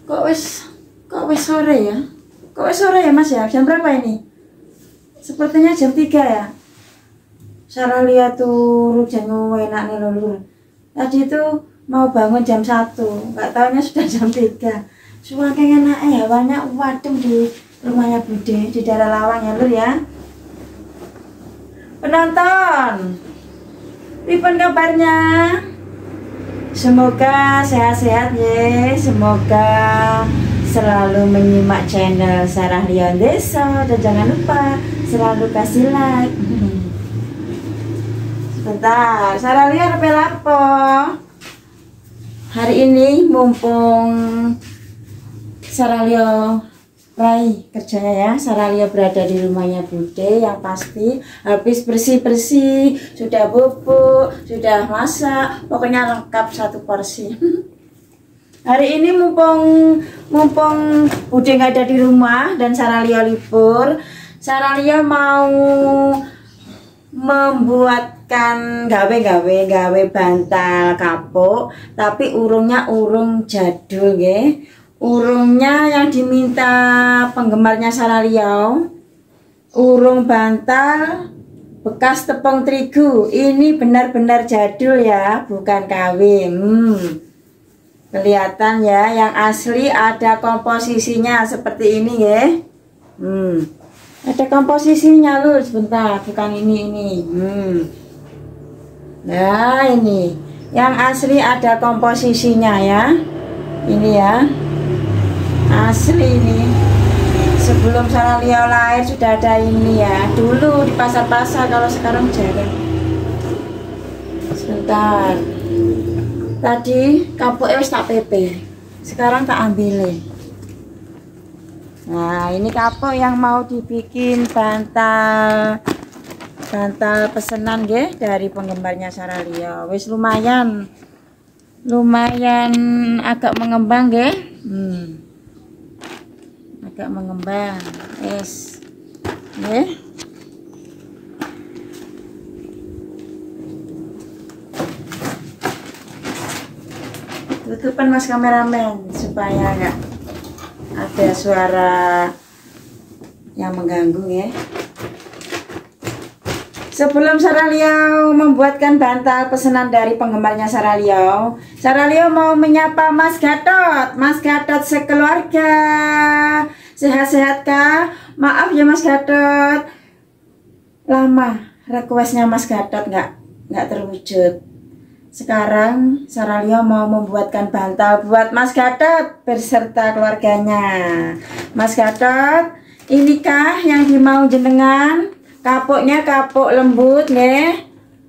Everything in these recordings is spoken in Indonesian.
Kok wis sore ya? Kok wis sore ya Mas ya? Jam berapa ini? Sepertinya jam 3 ya. Sarah lihat tuh jangan enak nih lho. Tadi itu mau bangun jam 1, nggak taunya sudah jam 3. Suaranya enak ya, banyak wadem di rumahnya Bude di daerah Lawang ya lur ya. Penonton, pripun kabarnya? Semoga sehat-sehat ya. Semoga selalu menyimak channel Sarah Lion Desa dan jangan lupa selalu kasih like. Sebentar, Sarah Lion apa lapo? Hari ini mumpung Sarah Lion Rai kerjanya ya, Sarah Lion berada di rumahnya Bude, yang pasti habis bersih-bersih, sudah bubuk, sudah masak, pokoknya lengkap satu porsi. Hari ini mumpung Bude nggak ada di rumah dan Sarah Lion libur, Sarah Lion mau membuatkan gawe bantal kapuk, tapi urungnya urung jadul ya. Urungnya yang diminta penggemarnya Sarah Lion, urung bantal bekas tepung terigu. Ini benar-benar jadul ya, bukan KW. Kelihatan ya, yang asli ada komposisinya seperti ini ya. Ada komposisinya loh, sebentar, bukan ini. Nah ini, yang asli ada komposisinya ya. Ini ya. Asli ini, sebelum Sarah Lion lahir sudah ada ini ya. Dulu di pasar-pasar, kalau sekarang jarang. Sebentar, tadi kapuknya wis tak pepe, sekarang tak ambil. Nah ini kapuk yang mau dibikin bantal pesanan ya dari penggemarnya Sarah Lion. Wis lumayan agak mengembang ya. Agak mengembang es ya. Tutupan Mas kameramen supaya nggak ada suara yang mengganggu ya. Sebelum Sarah Lion membuatkan bantal pesanan dari penggemarnya Sarah Lion mau menyapa Mas Gatot. Mas Gatot sekeluarga, sehat-sehat kah? Maaf ya Mas Gatot, lama requestnya Mas Gatot nggak terwujud. Sekarang Sarah Lion mau membuatkan bantal buat Mas Gatot beserta keluarganya. Mas Gatot, inikah yang dimau jenengan? Kapuknya kapuk lembut nih.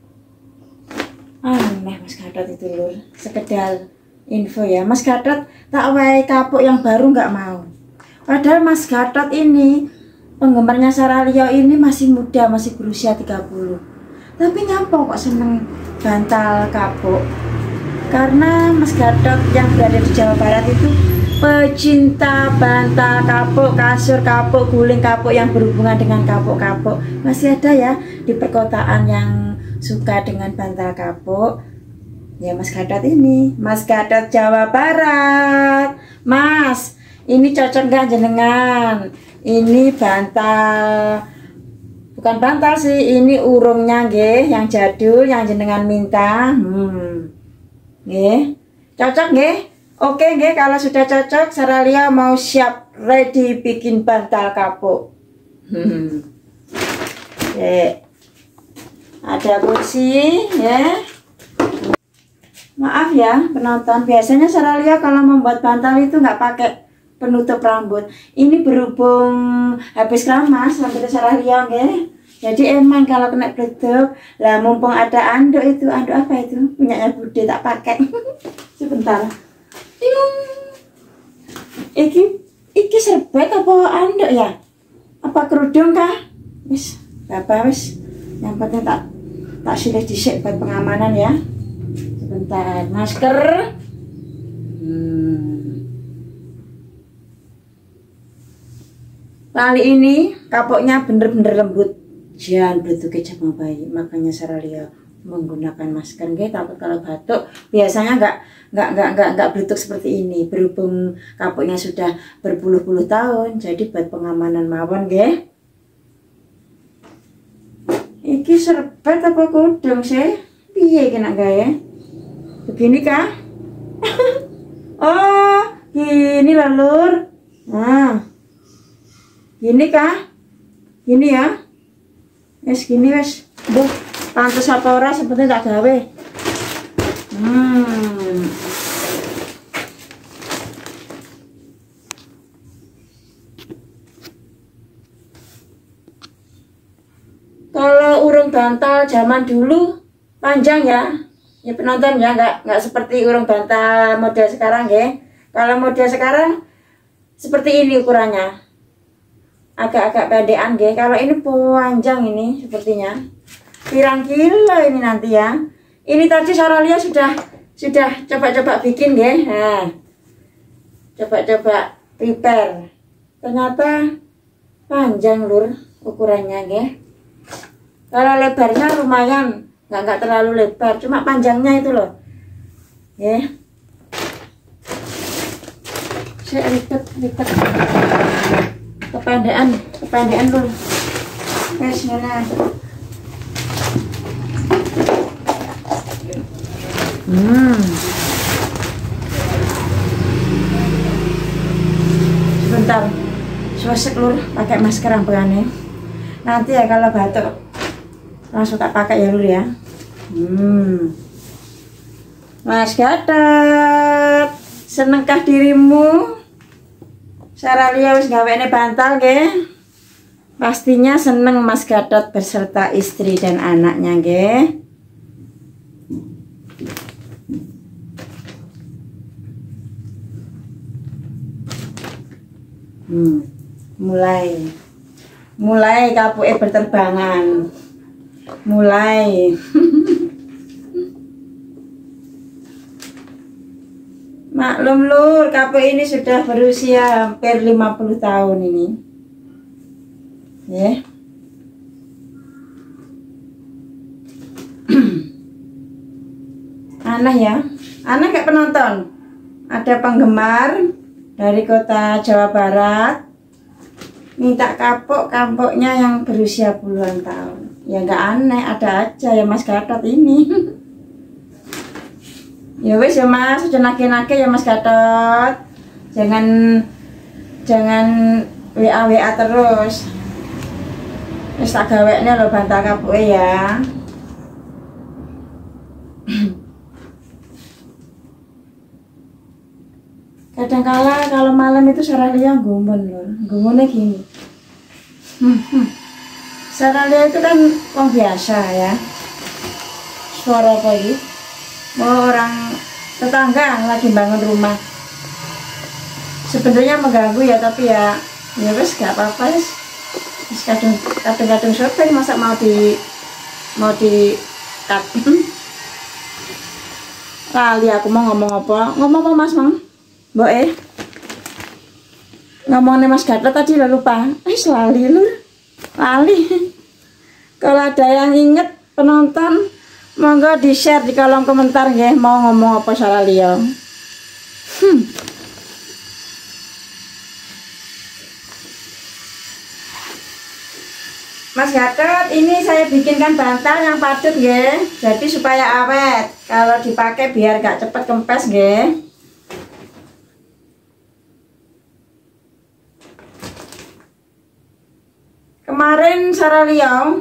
Aneh Mas Gatot itu lur, sekedar info ya. Mas Gatot tak wae kapuk yang baru nggak mau. Padahal Mas Gatot ini penggemarnya Sarah Lion ini masih muda, masih berusia 30. Tapi nyampo kok seneng bantal kapuk. Karena Mas Gatot yang berada di Jawa Barat itu pecinta bantal kapuk, kasur kapuk, guling kapuk yang berhubungan dengan kapuk-kapuk. Masih ada ya di perkotaan yang suka dengan bantal kapuk. Ya Mas Gatot ini, Mas Gatot Jawa Barat. Mas, ini cocok nggak jenengan? Ini bantal, bukan bantal sih, ini urungnya nggih, yang jadul yang jenengan minta. Nggih. Cocok nggih? Oke nggih, kalau sudah cocok Sarah Lion mau siap ready bikin bantal kapuk. Oke. Ada kursi ya. Maaf ya penonton, biasanya Sarah Lion kalau membuat bantal itu nggak pakai penutup rambut. Ini berhubung habis keramas rambut Sarah Lion ya. Jadi emang kalau kena penutup, lah mumpung ada anduk itu, anduk apa itu? Punyanya Bude tak pakai. Sebentar. Iki serbet apa anduk ya? Apa kerudung kah? Wis, bapak wis. Yang penting tak silih dhisik buat pengamanan ya. Sebentar, masker. Kali ini kapuknya bener-bener lembut. Jangan blutuk kecap bayi, makanya Sarah Lion menggunakan masker nggih, takut kalau batuk. Biasanya nggak beletuk seperti ini, berhubung kapuknya sudah berpuluh-puluh tahun, jadi buat pengamanan mawon nggih. Iki serbet apa kudung sih? Piye kena gawe? Begini kah? Oh, gini lah lur. Nah, gini kah? Gini ya? Wes gini wes. Duh, pantes apa ora seperti tak gawe. Kalau urung bantal zaman dulu panjang ya penonton ya, nggak seperti urung bantal model sekarang ya. Kalau model sekarang seperti ini ukurannya, agak-agak pendekan ya. Kalau ini panjang ini sepertinya. Pirang kilo ini nanti ya. Ini tadi Saralia sudah coba-coba bikin ya. Nah, coba-coba prepare. Ternyata panjang lur ukurannya ya. Kalau lebarnya lumayan, nggak terlalu lebar, cuma panjangnya itu loh, ya. Saya ribet, kependekan dulu. Wes mana? Sebentar, suasek lur, pakai masker ampelannya. Nanti ya kalau batuk langsung tak pakai ya lur ya. Mas Gatot, senengkah dirimu? Saralia wis gawene bantal nggih. Pastinya seneng Mas Gatot beserta istri dan anaknya nggih. Mulai kapuke berterbangan. Mulai maklum lur, kapuk ini sudah berusia hampir 50 tahun ini ya. Aneh ya, aneh kayak penonton. Ada penggemar dari kota Jawa Barat minta kapuknya yang berusia puluhan tahun. Ya nggak aneh, ada aja ya Mas Gatot ini. Ya wis ya Mas, sudah nake ya Mas Gatot. Jangan WA terus. Wis tak gawekne lho bantal kapuke ya. Kadangkala kalau malam itu Saralia gumun loh. Gumunnya gini. Saralia itu kan orang biasa ya. Suara apa ini? Mau orang tetangga lagi bangun rumah. Sebenarnya mengganggu ya, tapi ya wes gak apa-apa ya. Kadang-kadang sopir masa mau di cut. Lali aku mau ngomong apa? Ngomong apa Mas Mang? Mbok ngomongnya Mas Gatot tadi udah lupa. Lali lu. Lali. Kalau ada yang inget penonton, monggo di share di kolom komentar ya, mau ngomong apa salah Lio. Mas Gatot, ini saya bikinkan bantal yang padat ya, jadi supaya awet. Kalau dipakai biar gak cepet kempes ya. Kemarin Saralia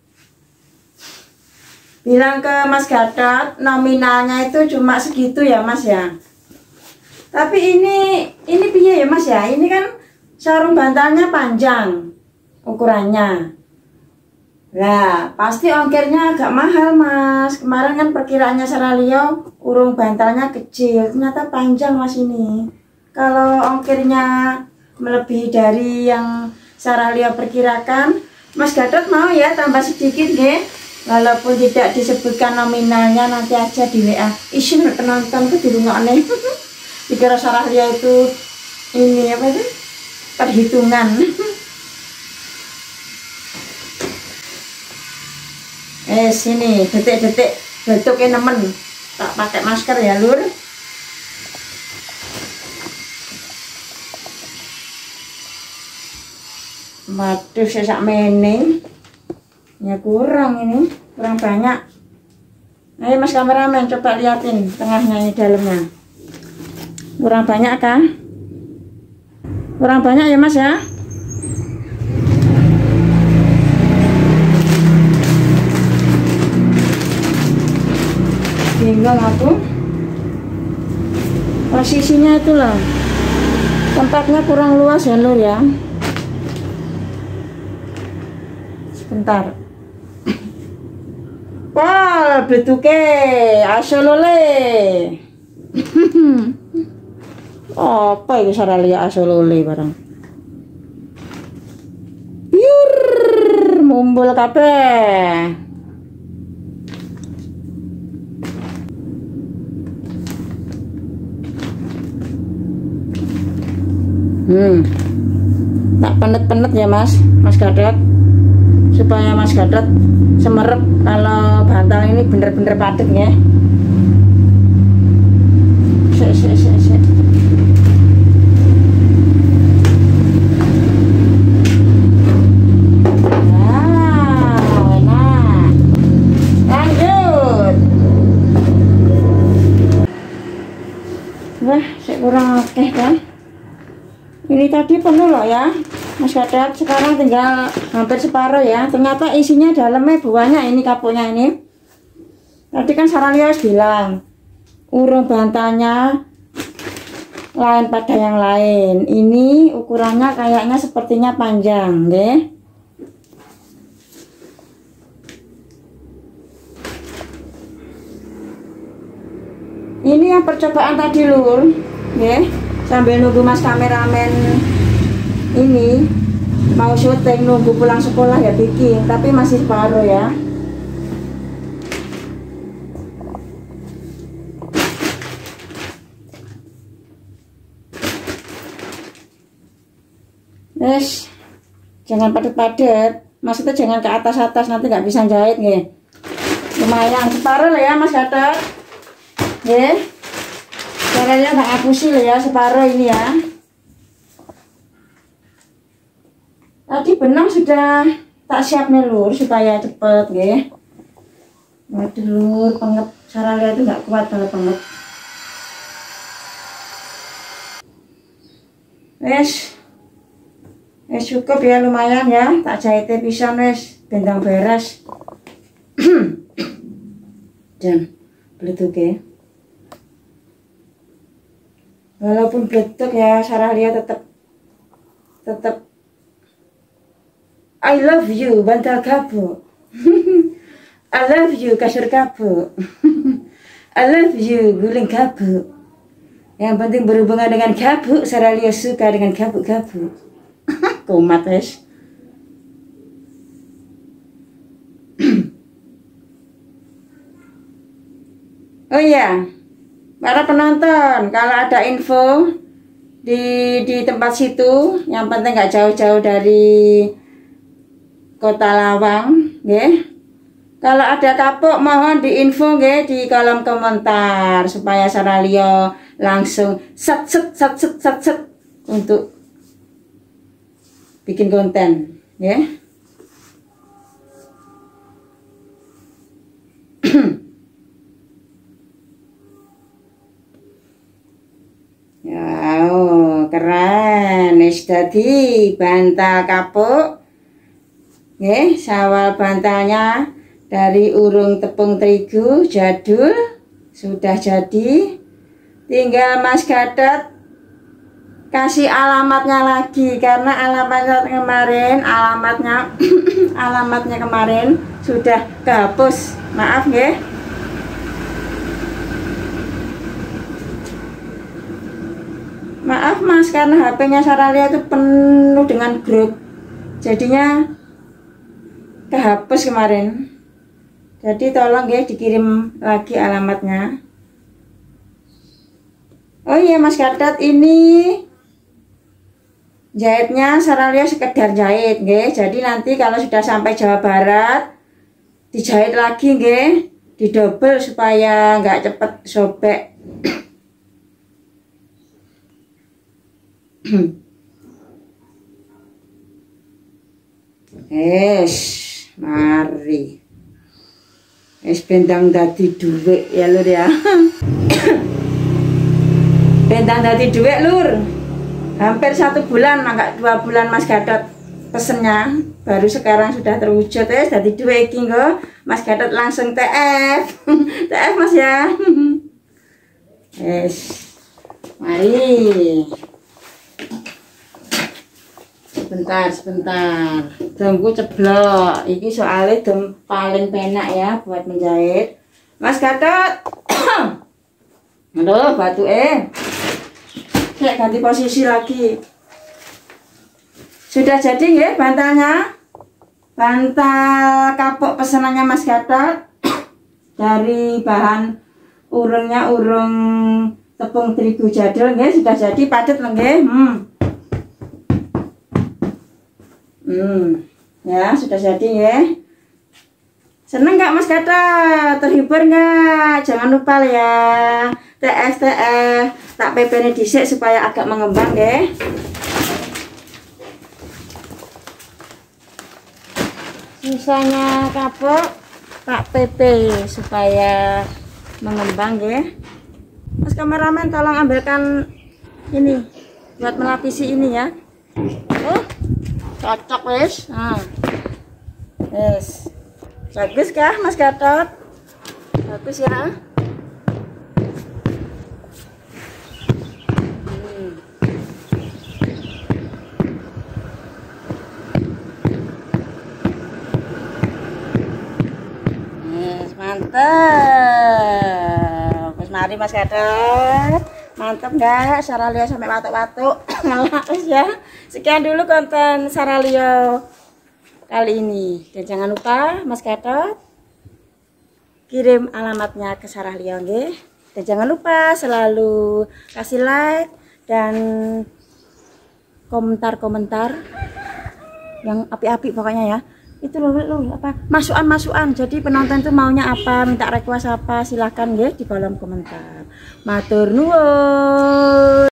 bilang ke Mas Gatot nominalnya itu cuma segitu ya Mas ya. Tapi ini piye ya Mas ya? Ini kan sarung bantalnya panjang ukurannya. Lah pasti ongkirnya agak mahal Mas. Kemarin kan perkiraannya Saralia urung bantalnya kecil, ternyata panjang Mas ini. Kalau ongkirnya melebihi dari yang Saralia perkirakan, Mas Gatot mau ya tambah sedikit nggih. Walaupun tidak disebutkan nominalnya, nanti aja di WA. Isin penonton tuh dirungokne. Dikira Saralia itu ini apa itu? Perhitungan. Sini detik-detik bentuknya nemen. Tak pakai masker ya, Lur. Waduh, sesak meneng. Ya kurang ini, kurang banyak. Ayo Mas kameramen, coba liatin tengahnya ini dalamnya. Kurang banyak kan? Kurang banyak ya Mas ya? Bingung aku. Posisinya itulah. Tempatnya kurang luas ya Lur ya. Bentar. Wah, betuke asolole. Apa itu saralia asolole barang. Yur, mumbul kabeh. Tak penet-penet ya Mas Gadot, supaya Mas Gadot semerep kalau bantal ini bener-bener padat ya. Sik. Enak. Lanjut. Wah, saya kurang oke kan. Ini tadi penuh loh ya Mas Gadot, sekarang tinggal hampir separuh ya. Ternyata isinya dalamnya banyak ini kapuknya ini. Tadi kan Saralio bilang urung bantalnya lain pada yang lain. Ini ukurannya kayaknya sepertinya panjang deh. Ini yang percobaan tadi Lur, ya. Sambil nunggu Mas kameramen ini mau syuting, nunggu pulang sekolah ya bikin, tapi masih separuh ya. Jangan padat-padat, maksudnya jangan ke atas-atas, nanti nggak bisa jahit nih. Lumayan separuh lah ya Mas Gadot, ya. Caranya nggak ngapusi lah ya, separuh ini ya. Tadi benang sudah tak siap nih Lur, supaya cepet ya. Waduh Lur, pengep Saralio itu nggak kuat kalau pengep. Cukup ya, lumayan ya, tak jahitnya pisan bentang beres. Dan beletuk ya. Walaupun beletuk ya, Saralio tetap I love you bantal kabuk. I love you kasur kabuk. I love you guling kabuk. Yang penting berhubungan dengan kabuk, Saralio suka dengan kabuk-kabuk. Kumat wes. Oh iya, para penonton, kalau ada info di tempat situ, yang penting nggak jauh-jauh dari Kota Lawang, ya. Kalau ada kapuk mohon diinfo ya di kolom komentar supaya Saralio langsung set untuk bikin konten, ya. Keren, wis dadi bantal kapuk. Nggih, sawal bantalnya dari urung tepung terigu jadul sudah jadi. Tinggal Mas Gadot kasih alamatnya lagi, karena alamatnya kemarin sudah kehapus. Maaf nggih. Maaf Mas, karena HP-nya Saralio itu penuh dengan grup, jadinya kehapus kemarin. Jadi tolong ya dikirim lagi alamatnya. Oh iya Mas Gadot, ini jahitnya Saralio sekedar jahit, nggih. Jadi nanti kalau sudah sampai Jawa Barat, dijahit lagi nggih, didobel supaya nggak cepet sobek. Mari bendang dadi duit ya Lur ya. Bendang dadi duit Lur, hampir 1 bulan, enggak 2 bulan Mas Gatot pesennya, baru sekarang sudah terwujud. Dadi duit iki nggo Mas Gatot langsung TF. TF Mas ya. Mari sebentar domku ceblok iki soalnya dom paling penak ya buat menjahit Mas Gatot. Aduh batu kayak ganti posisi lagi. Sudah jadi ya bantalnya, bantal kapuk pesanannya Mas Gatot. Dari bahan urungnya urung tepung terigu jadul nggih, sudah jadi padet nggih. Ya sudah jadi ya. Seneng nggak Mas Gatot? Terhibur nggak? Jangan lupa ya TF tak PP dhisik supaya agak mengembang ya. Sisanya kapuk tak PP supaya mengembang ya. Mas kameramen tolong ambilkan ini buat melapisi ini ya. Cocok wes. Bagus kah Mas Gatot? Bagus ya. Mantap. Terus mari Mas Gatot. Mantap enggak? Saralio sampai watuk-watuk. Ngelak ya. Sekian dulu konten Saralio kali ini. Dan jangan lupa Mas Gatot kirim alamatnya ke Saralio nggih. Dan jangan lupa selalu kasih like dan komentar-komentar yang api-api pokoknya ya. Itu loh apa masukan-masukan. Jadi penonton tuh maunya apa, minta request apa, silahkan nggih di kolom komentar. Matur nuwun.